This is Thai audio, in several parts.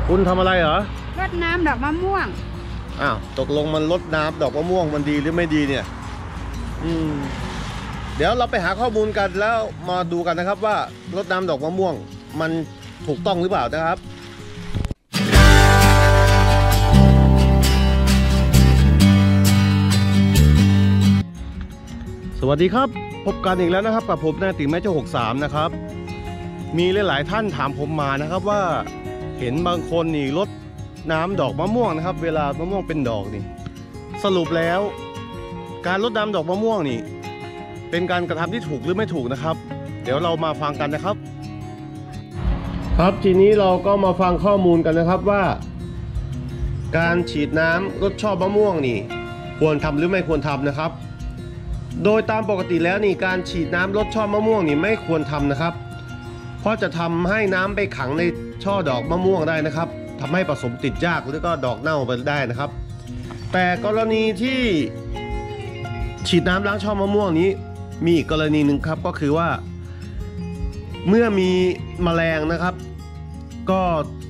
คุณทำอะไรเหรอรดน้ำดอกมะม่วงอ้าวตกลงมันรดน้ำดอกมะม่วงมันดีหรือไม่ดีเนี่ยเดี๋ยวเราไปหาข้อมูลกันแล้วมาดูกันนะครับว่ารดน้ำดอกมะม่วงมันถูกต้องหรือเปล่านะครับสวัสดีครับพบกันอีกแล้วนะครับกับผมนายติ๋มแม่เจ้า63นะครับมีหลายๆท่านถามผมมานะครับว่าเห็นบางคนนี่รดน้ำดอกมะม่วงนะครับเวลามะม่วงเป็นดอกนี่สรุปแล้วการรดน้ำดอกมะม่วงนี่เป็นการกระทำที่ถูกหรือไม่ถูกนะครับเดี๋ยวเรามาฟังกันนะครับครับทีนี้เราก็มาฟังข้อมูลกันนะครับว่าการฉีดน้ำรดช่อมะม่วงนี่ควรทำหรือไม่ควรทำนะครับโดยตามปกติแล้วนี่การฉีดน้ำรดช่อมะม่วงนี่ไม่ควรทำนะครับเพราะจะทำให้น้ำไปขังในช่อดอกมะม่วงได้นะครับทำให้ผสมติดยากหรือก็ดอกเน่าไปได้นะครับแต่กรณีที่ฉีดน้ำล้างช่อมะม่วงนี้มีอีกกรณีหนึ่งครับก็คือว่าเมื่อมีแมลงนะครับก็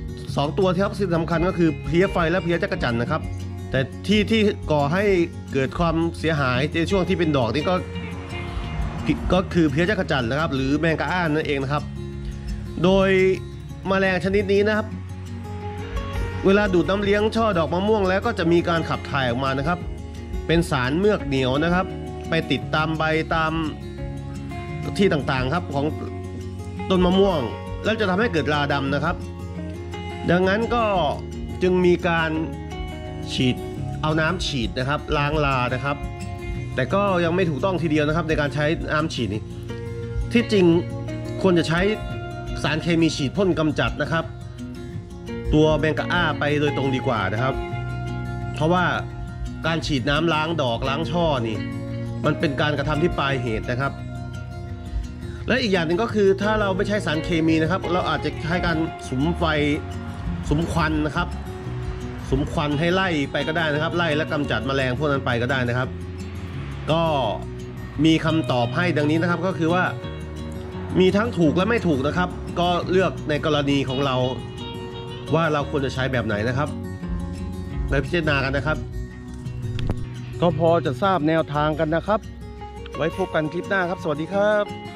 2ตัวที่สำคัญก็คือเพลี้ยไฟและเพลี้ยจักจั่นนะครับแต่ที่ก่อให้เกิดความเสียหายในช่วงที่เป็นดอกนี่ก็คือเพลี้ยจักจั่นนะครับหรือแมงกะอ้านนั่นเองนะครับโดยแมลงชนิดนี้นะครับเวลาดูดน้ำเลี้ยงช่อดอกมะม่วงแล้วก็จะมีการขับถ่ายออกมานะครับเป็นสารเมือกเหนียวนะครับไปติดตามใบตามที่ต่างๆครับของต้นมะม่วงแล้วจะทำให้เกิดราดำนะครับดังนั้นก็จึงมีการฉีดเอาน้ำฉีดนะครับล้างรานะครับแต่ก็ยังไม่ถูกต้องทีเดียวนะครับในการใช้น้ำฉีดนี่ที่จริงควรจะใช้สารเคมีฉีดพ่นกำจัดนะครับตัวแมงกะอ้าไปโดยตรงดีกว่านะครับเพราะว่าการฉีดน้ำล้างดอกล้างช่อนี่มันเป็นการกระทำที่ปลายเหตุนะครับและอีกอย่างหนึ่งก็คือถ้าเราไม่ใช้สารเคมีนะครับเราอาจจะใช้การสุมไฟสุมควันนะครับสุมควันให้ไล่ไปก็ได้นะครับไล่และกำจัดแมลงพวกนั้นไปก็ได้นะครับก็มีคำตอบให้ดังนี้นะครับก็คือว่ามีทั้งถูกและไม่ถูกนะครับก็เลือกในกรณีของเราว่าเราควรจะใช้แบบไหนนะครับไปพิจารณากันนะครับก็พอจะทราบแนวทางกันนะครับไว้พบกันคลิปหน้าครับสวัสดีครับ